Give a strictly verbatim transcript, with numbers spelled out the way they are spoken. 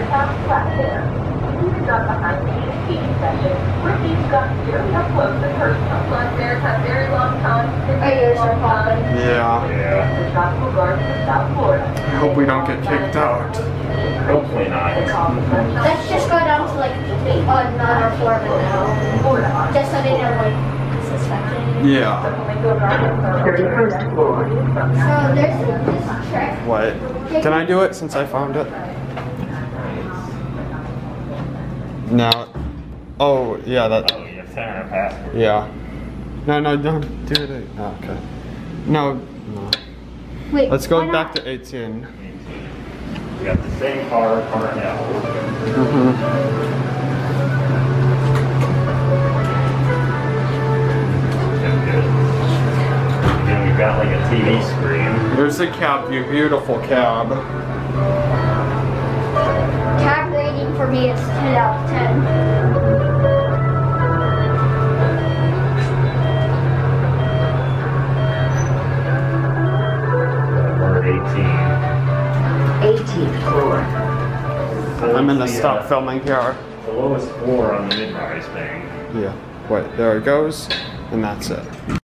downtown flat there. We've got behind me a skiing session where he's got very up close and personal. Blood bears have very long tongues. Our ears are popping. Yeah. Yeah. The tropical gardens of South Florida. I hope we don't get kicked out. Hopefully not. Let's just go down to like another floor now. Just so they don't like suspect anything. Yeah. thirty-first floor. So there's this trick. What? Can I do it since I found it? No. Oh, yeah, that. Oh, you have to enter a password. Yeah. No, no, don't do it. Oh, okay. No, no. Wait. Let's go why back not? to eighteen. We got the same car, car now. Mm-hmm. Then we've got like a T V screen. There's the cab, you beautiful cab. Cab rating for me is ten out of ten. We're eighteen. eighteenth floor. I'm gonna The, stop uh, filming here. The lowest floor on the mid-rise thing. Yeah. Wait, there it goes. And that's it.